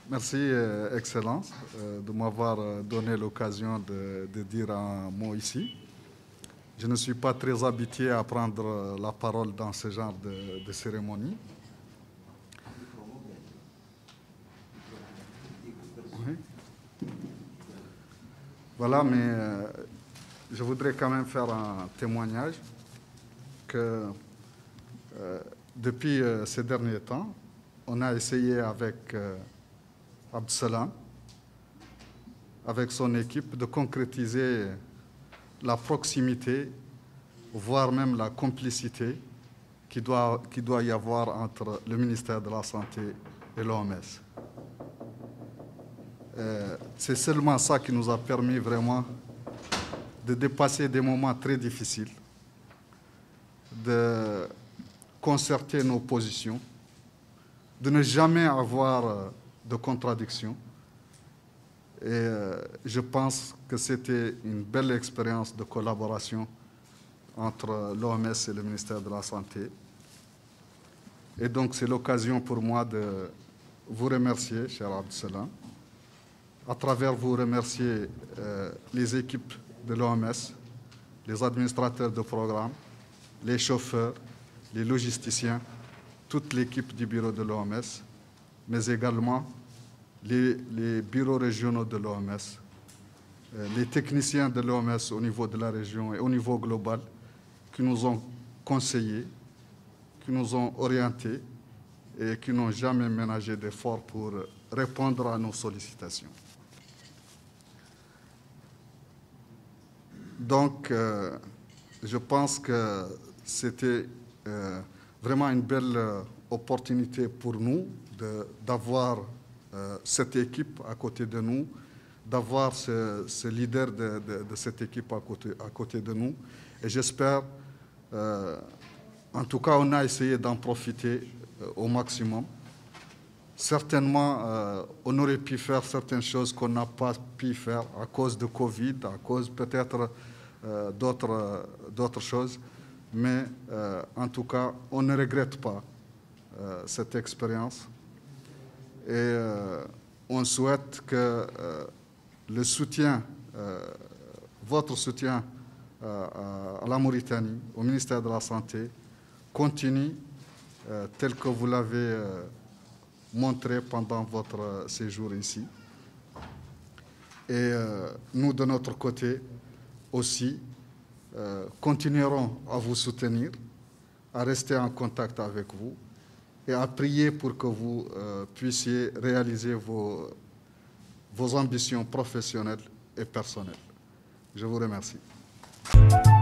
Merci, Excellence, de m'avoir donné l'occasion de dire un mot ici. Je ne suis pas très habitué à prendre la parole dans ce genre de cérémonie. Oui. Voilà, mais je voudrais quand même faire un témoignage que depuis ces derniers temps, on a essayé avec Abdeslam, avec son équipe, de concrétiser la proximité, voire même la complicité qui doit y avoir entre le ministère de la Santé et l'OMS. C'est seulement ça qui nous a permis vraiment de dépasser des moments très difficiles, de concerter nos positions, de ne jamais avoir de contradiction. Et je pense que c'était une belle expérience de collaboration entre l'OMS et le ministère de la Santé. Et donc c'est l'occasion pour moi de vous remercier, cher Abdeslam. À travers vous remercier les équipes de l'OMS, les administrateurs de programme, les chauffeurs, les logisticiens, toute l'équipe du bureau de l'OMS, mais également les bureaux régionaux de l'OMS, les techniciens de l'OMS au niveau de la région et au niveau global qui nous ont conseillés, qui nous ont orientés et qui n'ont jamais ménagé d'efforts pour répondre à nos sollicitations. Donc, je pense que c'était vraiment une belle opportunité pour nous d'avoir cette équipe à côté de nous, d'avoir ce leader de cette équipe à côté de nous. Et j'espère, en tout cas, on a essayé d'en profiter au maximum. Certainement, on aurait pu faire certaines choses qu'on n'a pas pu faire à cause de Covid, à cause peut-être d'autres choses. Mais en tout cas, on ne regrette pas cette expérience. Et on souhaite que le soutien, votre soutien à la Mauritanie, au ministère de la Santé, continue tel que vous l'avez montré pendant votre séjour ici. Et nous, de notre côté aussi, continuerons à vous soutenir, à rester en contact avec vous et à prier pour que vous puissiez réaliser vos ambitions professionnelles et personnelles. Je vous remercie.